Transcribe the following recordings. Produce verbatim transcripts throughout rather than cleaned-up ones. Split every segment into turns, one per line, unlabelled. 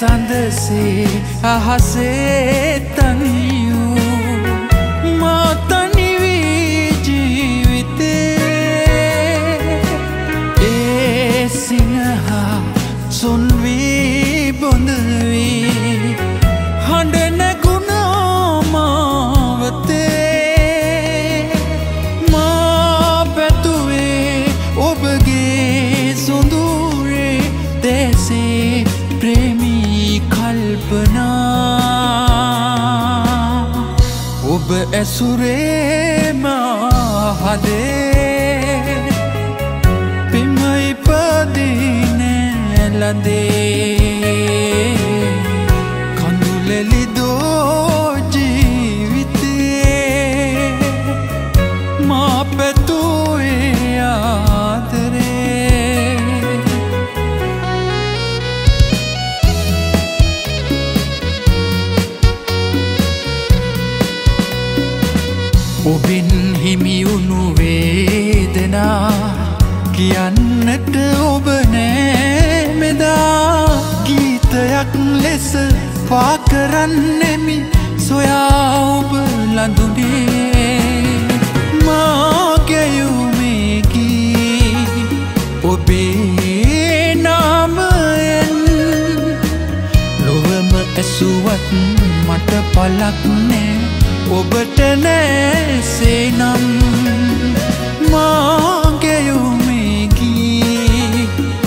සඳසේ අහසේ තනියූ මා තනි වී ජීවිතේ ඒ සිනහා සොන් වී බොඳ වී හඬ නැගුණා මාවතේ මා පැතුවේ ඔබගේ සොඳුරේ දැසේ प्रेमी कल्पना ඔබ ඇසුරේ මහදේ පිම ඉපදින්නේ ලඳේ කඳුලෙලිදෝ ජීවිතේ මා පැතුවේ ආදරේ ඔබින් හිමිවුණු වේදනා කියන්නට ඔබ නෑ මෙදා ගීතයක් ලෙස පා කරන්නෙමි සොයා ඔබ ලඳුනේ මා ගැයුමේ ගී ඔබේ නාමයෙන් ලොවම ඇසුවත් මට පලක් නෑ ඔබට නෑසේ නම් මා ගැයුමේ ගී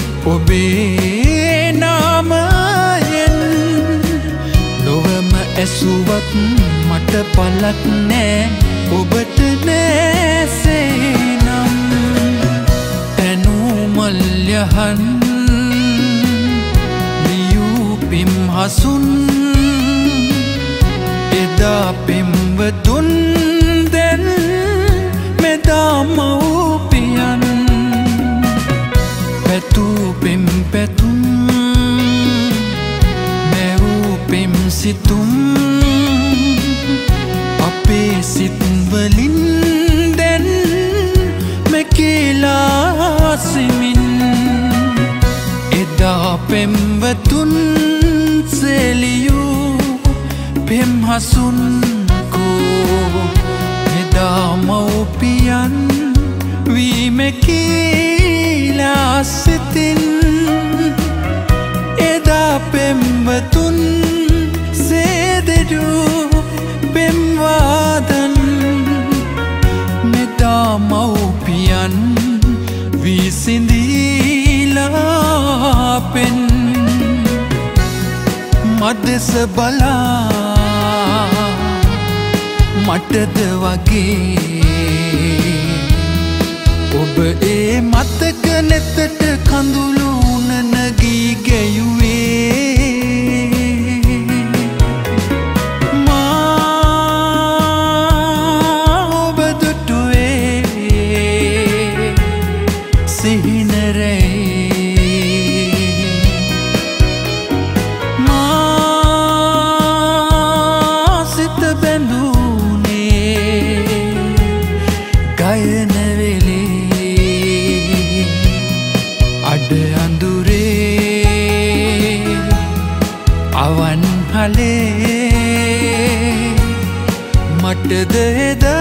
ඔබේ නාමයෙන් ලොවම ඇසුවත් මට පලක් නෑ ඔබට නෑසේ නම් තැනුමල් යහන් ලියූ පිම් හසුන් එදා පෙම්වතුන් දැන් මෙදා මව්පියන් පැtuu පෙම් පැතුම් මැවූ පෙම් සිතුම් අපේ සිත්වලින් දැන් මෙකිලා සිමින් එදා පෙම්වතුන් සෙලියූ පෙම් හසුන් කෝ එදා මව්පියන් වීමකීලා සිතින් එදා පෙම්වතුන් සේදෙඩූ පෙම්වාදන් මෙදා මව්පියන් විසිඳීලා පෙන් මදෙස බලා මටද වගේ ඔබ ඒ මතක නෙතට කඳුළු නනගී ගැයුවේ මා ඔබ දුටුවේ සිහිනරේ ගයන වෙලේ අඩ අඳුරේ අවන් හලේ මටද එදා